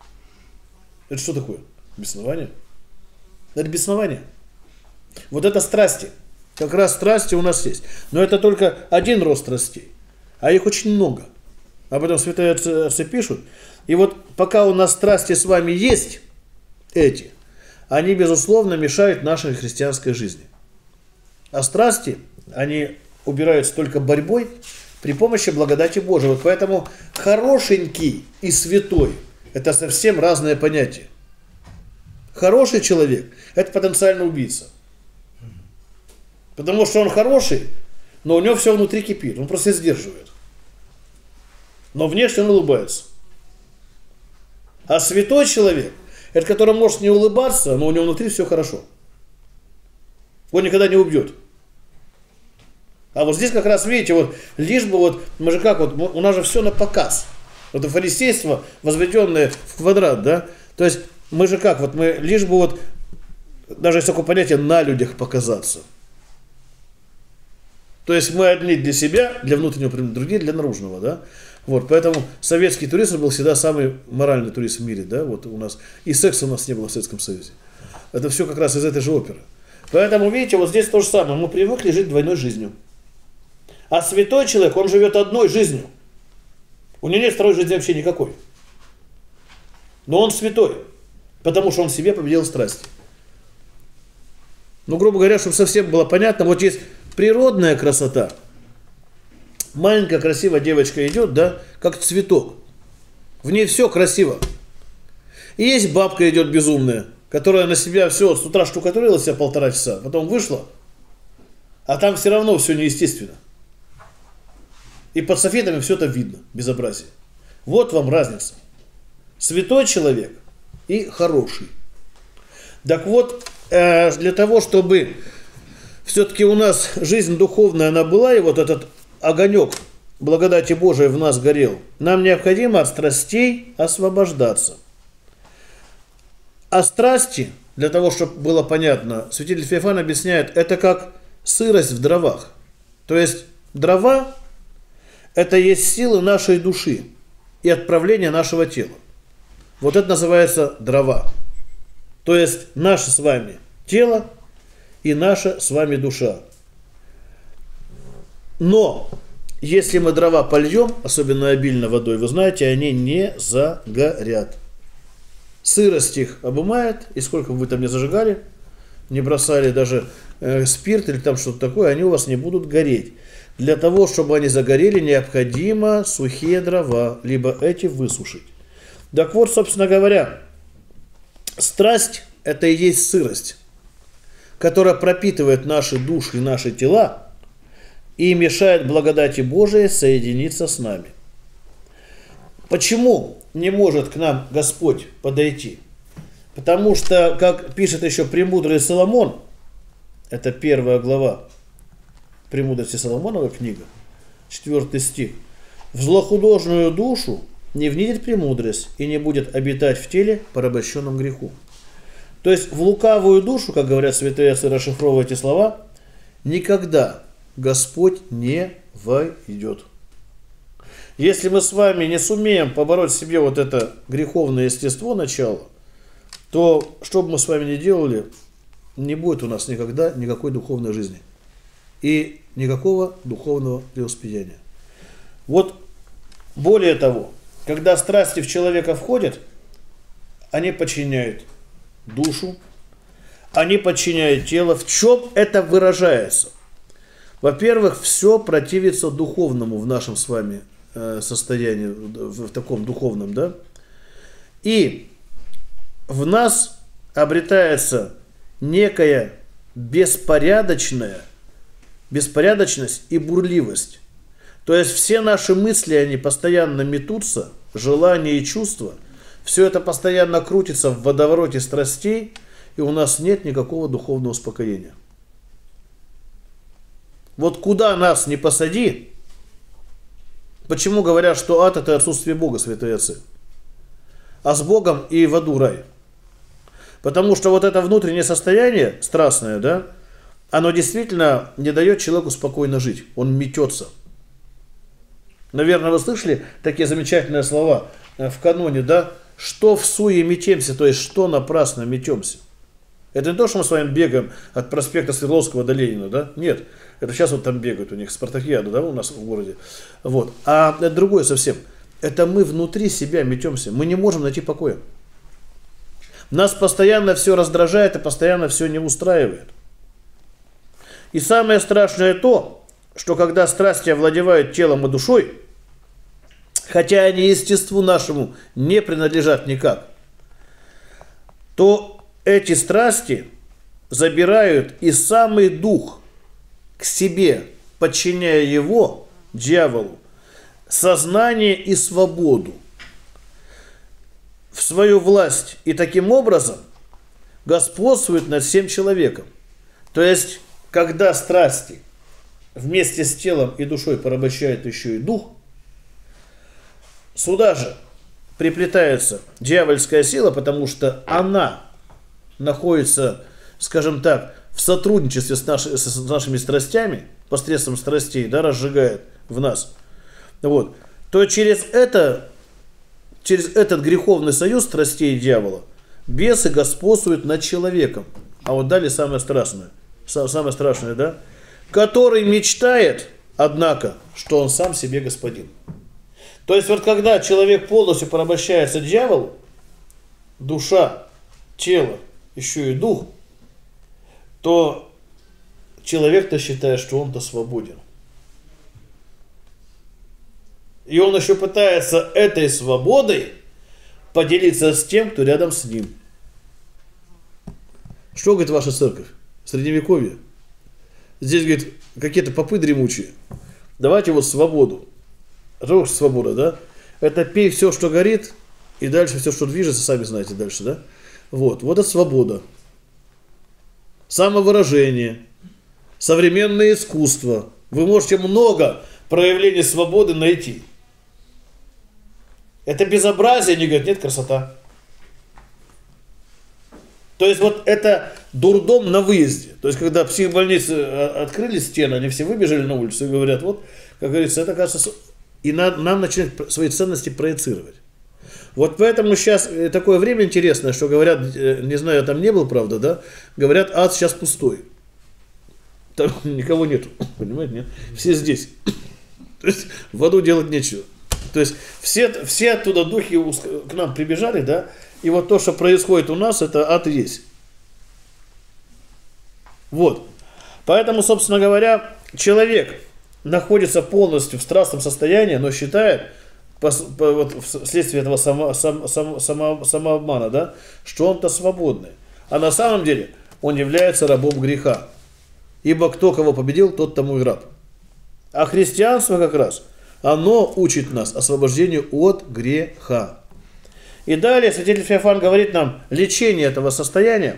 Это что такое? Беснование? Это беснование. Вот это страсти. Как раз страсти у нас есть. Но это только один рост страстей. А их очень много. Об этом святые отцы пишут. И вот пока у нас страсти с вами есть, эти, они, безусловно, мешают нашей христианской жизни. А страсти они убираются только борьбой при помощи благодати Божией. Вот поэтому хорошенький и святой – это совсем разные понятия. Хороший человек – это потенциальный убийца. Потому что он хороший, но у него все внутри кипит, он просто сдерживает. Но внешне он улыбается. А святой человек – это который может не улыбаться, но у него внутри все хорошо. Он никогда не убьет. А вот здесь как раз, видите, вот лишь бы вот, мы же как вот, у нас же все на показ. Вот фарисейство, возведенное в квадрат, да? То есть мы же как, вот мы лишь бы вот, даже есть такое понятие, на людях показаться. То есть мы одни для себя, для внутреннего, другие для наружного, да? Вот, поэтому советский туризм был всегда самый моральный туризм в мире, да? Вот у нас, и секса у нас не было в Советском Союзе. Это все как раз из этой же оперы. Поэтому, видите, вот здесь то же самое, мы привыкли жить двойной жизнью. А святой человек, он живет одной жизнью. У него нет второй жизни вообще никакой. Но он святой, потому что он в себе победил страсти. Ну, грубо говоря, чтобы совсем было понятно, вот есть природная красота. Маленькая красивая девочка идет, да, как цветок. В ней все красиво. И есть бабка идет безумная, которая на себя все с утра штукатурила себя полтора часа, потом вышла, а там все равно все неестественно. И под софитами все это видно, безобразие. Вот вам разница. Святой человек и хороший. Так вот, для того, чтобы все-таки у нас жизнь духовная, она была, и вот этот огонек благодати Божией в нас горел, нам необходимо от страстей освобождаться. А страсти, для того, чтобы было понятно, святитель Феофан объясняет, это как сырость в дровах. То есть дрова – это есть силы нашей души и отправление нашего тела. Вот это называется дрова. То есть наше с вами тело и наша с вами душа. Но если мы дрова польем, особенно обильно водой, вы знаете, они не загорят. Сырость их обумает, и сколько бы вы там не зажигали, не бросали даже э, спирт или там что-то такое, они у вас не будут гореть. Для того, чтобы они загорели, необходимо сухие дрова, либо эти высушить. Так вот, собственно говоря, страсть – это и есть сырость, которая пропитывает наши души и наши тела и мешает благодати Божией соединиться с нами. Почему не может к нам Господь подойти? Потому что, как пишет еще премудрый Соломон, это первая глава «Премудрости Соломонова» книга, четвертый стих. «В злохудожную душу не внидит премудрость и не будет обитать в теле, порабощенном греху». То есть в лукавую душу, как говорят святые отцы, расшифровывая эти слова, никогда Господь не войдет. Если мы с вами не сумеем побороть в себе вот это греховное естество начала, то, что бы мы с вами ни делали, не будет у нас никогда никакой духовной жизни и никакого духовного преуспеяния. Вот более того, когда страсти в человека входят, они подчиняют душу, они подчиняют тело. В чем это выражается? Во-первых, все противится духовному в нашем с вами состоянии, в таком духовном, да? И в нас обретается некая беспорядочная, беспорядочность и бурливость. То есть все наши мысли, они постоянно метутся, желания и чувства, все это постоянно крутится в водовороте страстей, и у нас нет никакого духовного успокоения. Вот куда нас не посади, почему говорят, что ад – это отсутствие Бога, святые отцы? А с Богом и в аду рай. Потому что вот это внутреннее состояние, страстное, да, оно действительно не дает человеку спокойно жить. Он метется. Наверное, вы слышали такие замечательные слова в каноне, да? Что в суе метемся, то есть что напрасно метемся. Это не то, что мы с вами бегаем от проспекта Свердловского до Ленина, да? Нет. Это сейчас вот там бегают у них, спартакиада, да, у нас в городе. Вот. А это другое совсем. Это мы внутри себя метемся. Мы не можем найти покоя. Нас постоянно все раздражает и постоянно все не устраивает. И самое страшное то, что когда страсти овладевают телом и душой, хотя они естеству нашему не принадлежат никак, то эти страсти забирают и самый дух к себе, подчиняя его, дьяволу, сознание и свободу в свою власть, и таким образом господствует над всем человеком. То есть, когда страсти вместе с телом и душой порабощают еще и дух, сюда же приплетается дьявольская сила, потому что она находится, скажем так, в сотрудничестве с, наши, с нашими страстями, посредством страстей, да, разжигает в нас, вот, то через это, через этот греховный союз страстей и дьявола бесы господствуют над человеком. А вот далее самое страшное, самое страшное, да, который мечтает, однако, что он сам себе господин. То есть вот когда человек полностью порабощается дьяволу, душа, тело, еще и дух, то человек-то считает, что он-то свободен. И он еще пытается этой свободой поделиться с тем, кто рядом с ним. Что говорит ваша церковь? Средневековье. Здесь, говорит, какие-то попы дремучие. Давайте вот свободу. Что свобода, да? Это пей все, что горит, и дальше все, что движется, сами знаете дальше, да? Вот, вот это свобода. Самовыражение, современное искусство. Вы можете много проявлений свободы найти. Это безобразие, они говорят, нет, красота. То есть вот это дурдом на выезде. То есть когда психбольницы открыли стены, они все выбежали на улицу и говорят, вот, как говорится, это, кажется, и нам, нам начинают свои ценности проецировать. Вот поэтому сейчас такое время интересное, что говорят, не знаю, я там не был, правда, да, говорят, ад сейчас пустой. Там никого нету, понимаете, нет? Все здесь. То есть в аду делать нечего. То есть все, все оттуда духи к нам прибежали, да, и вот то, что происходит у нас, это ад и есть. Вот. Поэтому, собственно говоря, человек находится полностью в страстном состоянии, но считает, по, по, вот, вследствие этого само, сам, сам, само, самообмана, да, что он-то свободный. А на самом деле он является рабом греха. Ибо кто кого победил, тот тому и раб. А христианство как раз, оно учит нас освобождению от греха. И далее святитель Феофан говорит нам лечение этого состояния,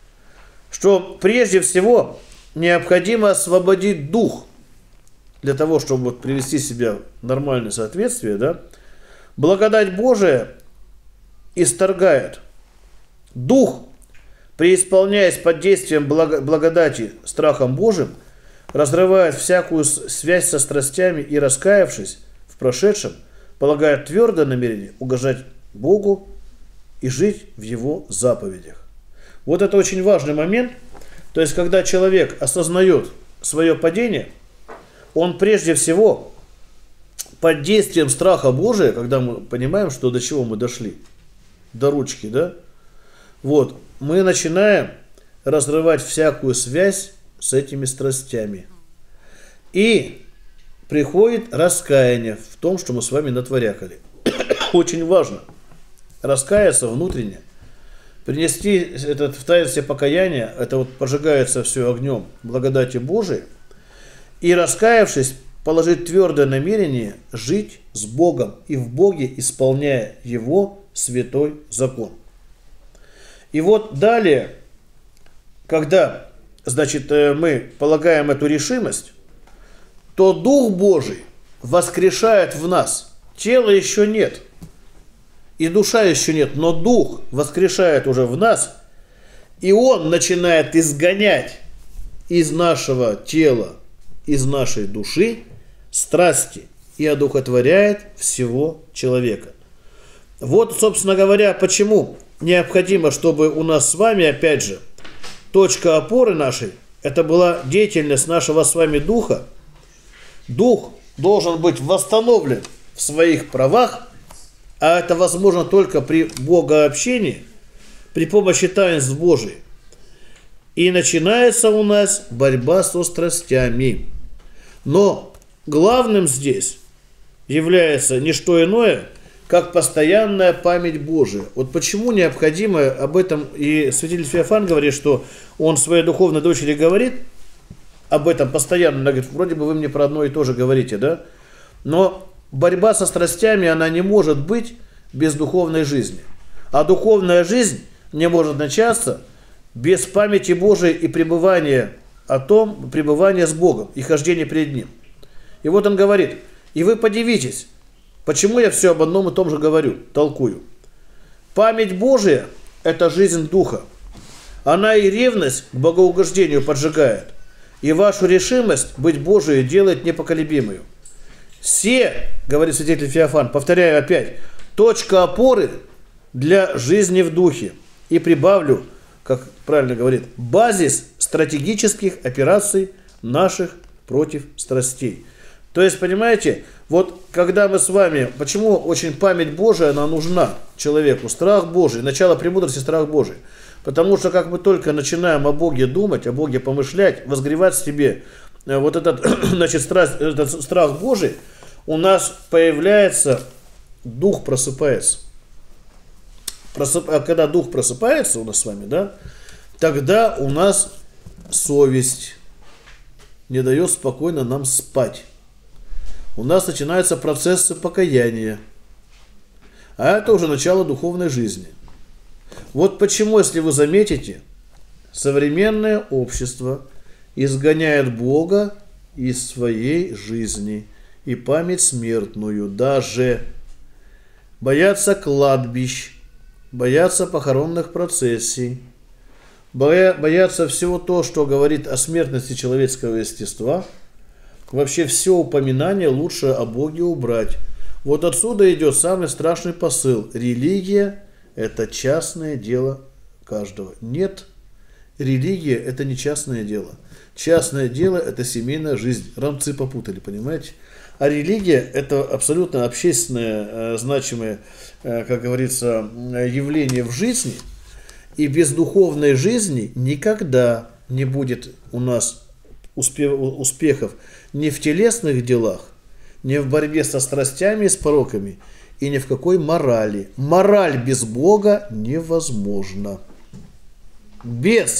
что прежде всего необходимо освободить дух для того, чтобы вот привести себя в нормальное соответствие, да? Благодать Божия исторгает. Дух, преисполняясь под действием благодати страхом Божиим, разрывает всякую связь со страстями и, раскаявшись в прошедшем, полагает твердое намерение угождать Богу и жить в Его заповедях. Вот это очень важный момент. То есть, когда человек осознает свое падение, он прежде всего под действием страха Божия, когда мы понимаем, что до чего мы дошли, до ручки, да, вот, мы начинаем разрывать всякую связь с этими страстями. И приходит раскаяние в том, что мы с вами натворякали. Очень важно раскаяться внутренне, принести этот в таинстве покаяния, это вот пожигается все огнем благодати Божией, и раскаявшись, положить твердое намерение жить с Богом и в Боге, исполняя Его святой закон. И вот далее, когда, значит, мы полагаем эту решимость, то Дух Божий воскрешает в нас. Тела еще нет, и душа еще нет, но Дух воскрешает уже в нас, и Он начинает изгонять из нашего тела, из нашей души страсти и одухотворяет всего человека. Вот, собственно говоря, почему необходимо, чтобы у нас с вами, опять же, точка опоры нашей, это была деятельность нашего с вами духа. Дух должен быть восстановлен в своих правах, а это возможно только при богообщении, при помощи таинств Божиих. И начинается у нас борьба со страстями. Но главным здесь является не что иное, как постоянная память Божия. Вот почему необходимо об этом, и святитель Феофан говорит, что он своей духовной дочери говорит об этом постоянно. Она говорит, вроде бы вы мне про одно и то же говорите, да? Но борьба со страстями, она не может быть без духовной жизни. А духовная жизнь не может начаться без памяти Божией и пребывания о том, пребывания с Богом и хождения перед Ним. И вот он говорит, и вы подивитесь, почему я все об одном и том же говорю, толкую. Память Божия – это жизнь Духа. Она и ревность к богоугождению поджигает, и вашу решимость быть Божией делает непоколебимую. Все, говорит святитель Феофан, повторяю опять, точка опоры для жизни в Духе. И прибавлю, как правильно говорит, базис стратегических операций наших против страстей. То есть, понимаете, вот когда мы с вами, почему очень память Божия, она нужна человеку, страх Божий, начало премудрости, страх Божий. Потому что как мы только начинаем о Боге думать, о Боге помышлять, возгревать в себе вот этот, значит, страсть, этот страх Божий, у нас появляется, дух просыпается. Просып, а когда дух просыпается у нас с вами, да, тогда у нас совесть не дает спокойно нам спать. У нас начинаются процессы покаяния. А это уже начало духовной жизни. Вот почему, если вы заметите, современное общество изгоняет Бога из своей жизни и память смертную, даже боятся кладбищ, боятся похоронных процессий, боятся всего то, что говорит о смертности человеческого естества. Вообще все упоминание лучше о Боге убрать. Вот отсюда идет самый страшный посыл. Религия – это частное дело каждого. Нет, религия – это не частное дело. Частное дело – это семейная жизнь. Рамцы попутали, понимаете? А религия – это абсолютно общественное, значимое, как говорится, явление в жизни. И без духовной жизни никогда не будет у нас успехов ни в телесных делах, ни в борьбе со страстями и с пороками, и ни в какой морали. Мораль без Бога невозможна. Без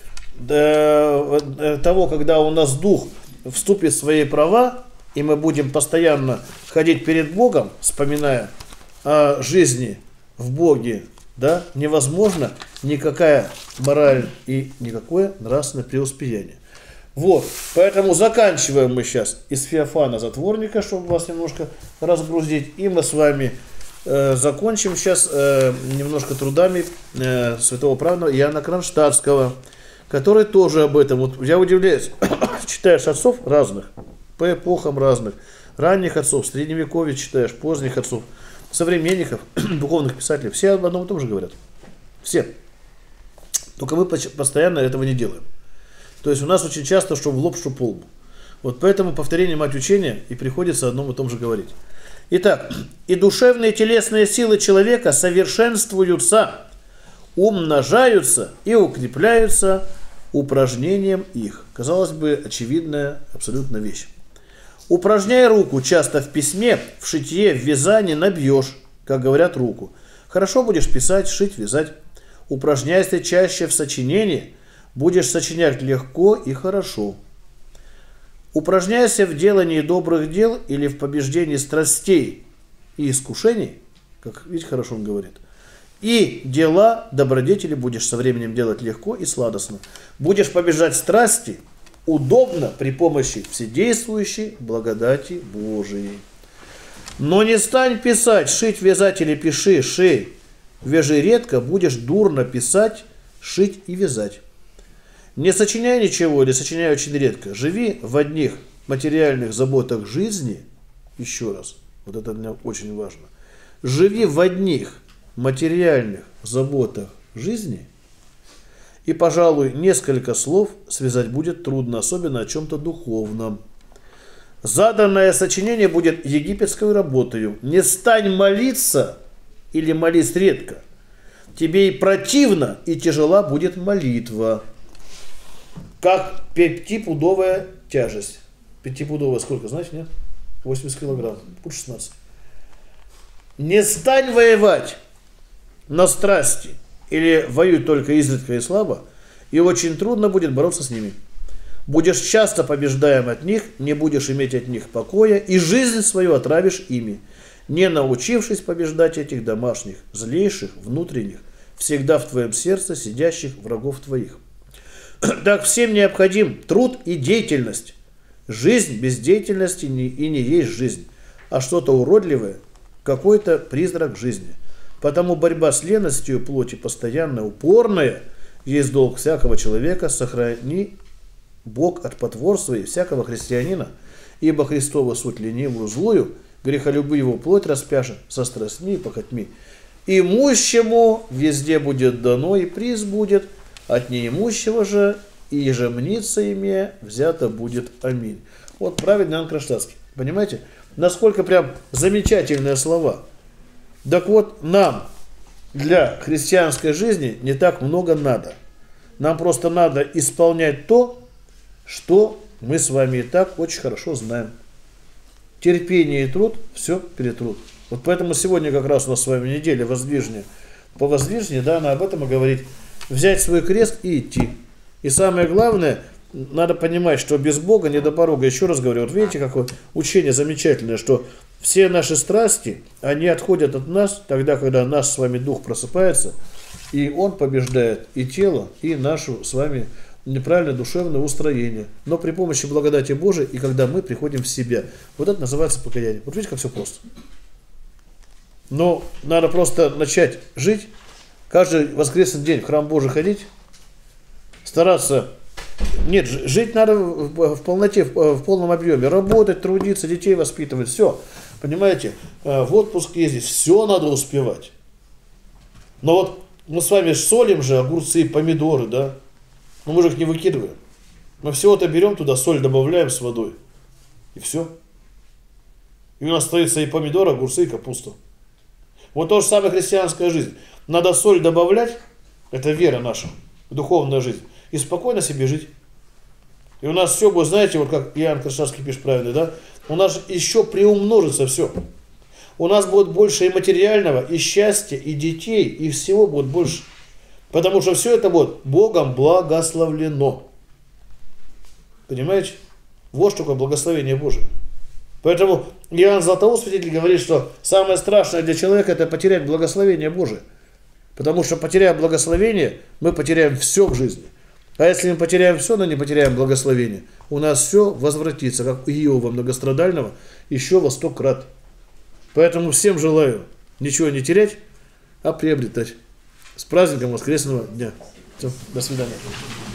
э, того, когда у нас дух вступит в свои права, и мы будем постоянно ходить перед Богом, вспоминая о жизни в Боге, да, невозможно никакая мораль и никакое нравственное преуспеяние. Вот, поэтому заканчиваем мы сейчас из Феофана Затворника, чтобы вас немножко разгрузить. И мы с вами э, закончим сейчас э, немножко трудами э, святого праведного Иоанна Кронштадтского, который тоже об этом. Вот я удивляюсь, читаешь отцов разных, по эпохам разных, ранних отцов, средневековья читаешь, поздних отцов, современников, духовных писателей, все об одном и том же говорят. Все. Только мы постоянно этого не делаем. То есть у нас очень часто что в лоб, что по лбу. Вот поэтому повторение мать учения и приходится одном и том же говорить. Итак, и душевные и телесные силы человека совершенствуются, умножаются и укрепляются упражнением их. Казалось бы, очевидная абсолютно вещь. Упражняй руку часто в письме, в шитье, в вязании набьешь, как говорят, руку. Хорошо будешь писать, шить, вязать. Упражняйся чаще в сочинении, будешь сочинять легко и хорошо. Упражняйся в делании добрых дел или в побеждении страстей и искушений, как видите, хорошо он говорит. И дела добродетели будешь со временем делать легко и сладостно. Будешь побеждать страсти удобно при помощи вседействующей благодати Божией. Но не стань писать, шить, вязать или пиши, шей. Вяжи редко, будешь дурно писать, шить и вязать. Не сочиняй ничего или сочиняй очень редко. Живи в одних материальных заботах жизни. Еще раз, вот это для меня очень важно. Живи в одних материальных заботах жизни. И, пожалуй, несколько слов связать будет трудно, особенно о чем-то духовном. Заданное сочинение будет египетской работою. Не стань молиться или молись редко. Тебе и противно, и тяжела будет молитва. как пятипудовая тяжесть. Пятипудовая сколько, знаете, нет? восемьдесят килограмм, пуд шестнадцать. Не стань воевать на страсти или воюй только изредка и слабо, и очень трудно будет бороться с ними. Будешь часто побеждаем от них, не будешь иметь от них покоя, и жизнь свою отравишь ими, не научившись побеждать этих домашних, злейших, внутренних, всегда в твоем сердце сидящих врагов твоих. Так всем необходим труд и деятельность. Жизнь без деятельности не, и не есть жизнь, а что-то уродливое, какой-то призрак жизни. Потому борьба с леностью плоти постоянно упорная есть долг всякого человека. Сохрани Бог от потворства и всякого христианина, ибо Христова суть ленивую злую, грехолюбивую плоть распяшет со страстьми и похотьми. Имущему везде будет дано, и приз будет, от неимущего же и ежемница имея взято будет. Аминь. Вот праведный Иоанн Кронштадтский. Понимаете, насколько прям замечательные слова. Так вот, нам для христианской жизни не так много надо. Нам просто надо исполнять то, что мы с вами и так очень хорошо знаем. Терпение и труд все перетрут. Вот поэтому сегодня как раз у нас с вами неделя воздвижения. По воздвижению, да, она об этом и говорит. Взять свой крест и идти. И самое главное, надо понимать, что без Бога не до порога. Еще раз говорю, вот видите, какое учение замечательное, что все наши страсти, они отходят от нас тогда, когда наш с вами дух просыпается, и он побеждает и тело, и нашу с вами неправильное душевное устроение. Но при помощи благодати Божией, и когда мы приходим в себя. Вот это называется покаяние. Вот видите, как все просто. Но надо просто начать жить, каждый воскресный день в храм Божий ходить, стараться, нет, жить надо в полноте, в полном объеме, работать, трудиться, детей воспитывать, все, понимаете, в отпуск ездить, все надо успевать. Но вот мы с вами солим же огурцы и помидоры, да, но мы же их не выкидываем. Мы всего-то берем туда, соль добавляем с водой, и все. И у нас остается и помидоры, огурцы, и капуста. Вот то же самое христианская жизнь. Надо соль добавлять, это вера наша, духовная жизнь, и спокойно себе жить. И у нас все будет, знаете, вот как Иоанн Кронштадтский пишет правильно, да, у нас еще приумножится все. У нас будет больше и материального, и счастья, и детей, и всего будет больше. Потому что все это будет Богом благословлено. Понимаете? Вот что такое благословение Божие. Поэтому Иоанн Златоуст, святитель, говорит, что самое страшное для человека — это потерять благословение Божие. Потому что, потеряя благословение, мы потеряем все в жизни. А если мы потеряем все, но не потеряем благословение, у нас все возвратится, как у Иова многострадального, еще во сто крат. Поэтому всем желаю ничего не терять, а приобретать. С праздником воскресного дня. Все, до свидания.